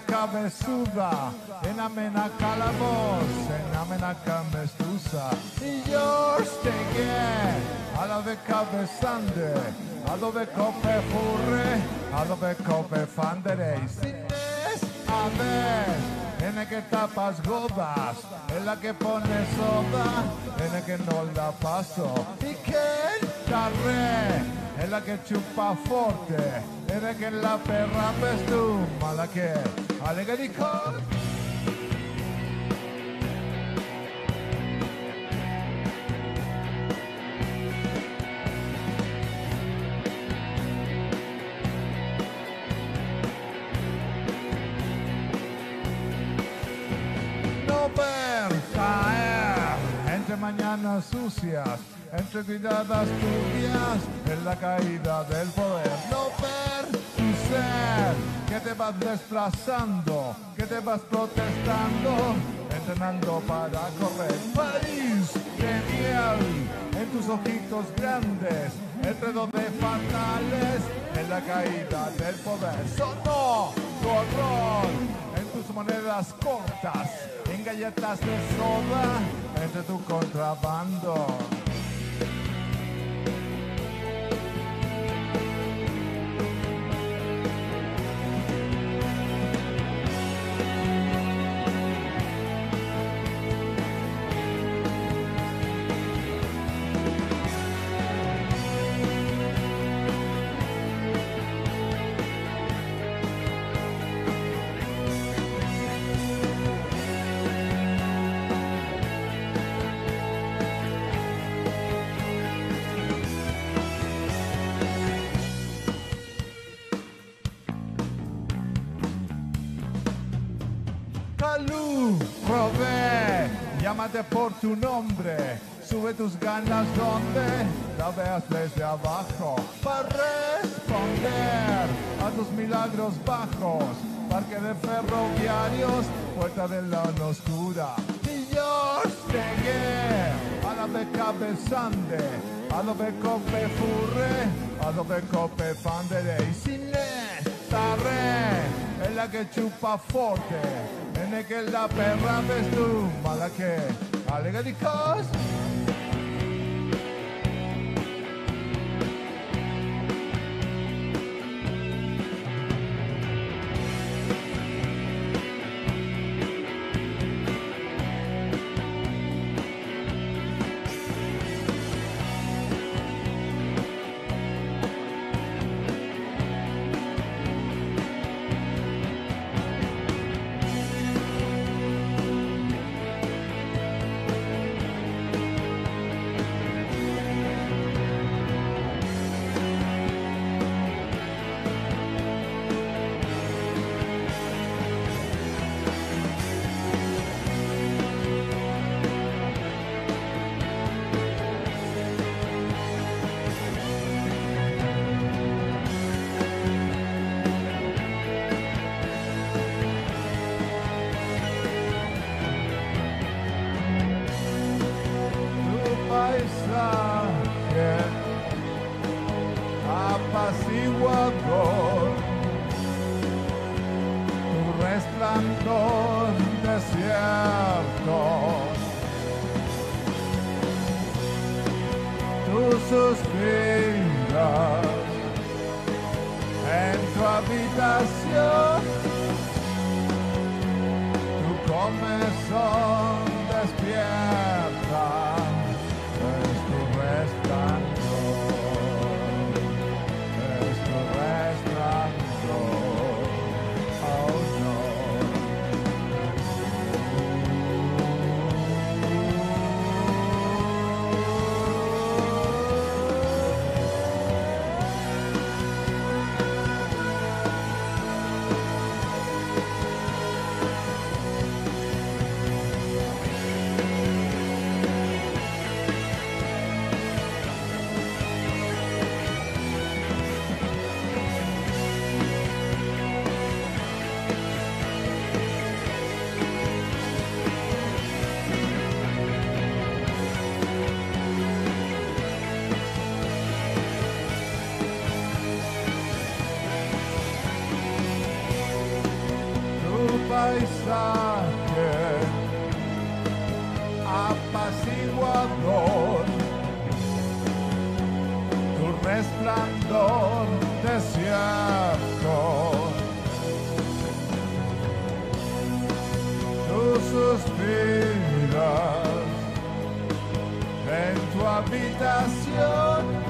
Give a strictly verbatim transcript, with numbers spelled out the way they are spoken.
cabezuda, enamena calabos, enamena camestusa. Y yo stegué, a la de cabezande, a lo de cope furre, a lo de cope fandere. Y si es a ver, en la que tapas godas, en la que pone soda, en la que no la paso. Y que la re, en la que chupa forte, en la que la perra ves tú, mala que alegrico. No ver caer entre mañanas sucias, entre cuidadas turbias, en la caída del poder. No ver tu ser, que te vas desplazando, que te vas protestando, entrenando para correr. París de miel, en tus ojitos grandes, entre dos de fatales, en la caída del poder. Sonó tu horror, en tus monedas cortas, en galletas de soda, entre tu contrabando. Calú, Robé, llámate por tu nombre, sube tus ganas donde la veas desde abajo, para responder a tus milagros bajos, parque de ferroviarios, puerta de la oscura. Y yo llegué a la de cabezande, a lo de cope furre, a lo de cope fandere. Y sin esta re, es la que chupa forte, en el que la perra ves tú, mala que alegadicos. Paisaje apaciguador, tu resplandor desierto, tus suspiras en tu habitación, tu comezón despierta. Es tu resplandor, es tu resplandor, oh no. Salvador, tu resplandor desierto, tú suspiras en tu habitación.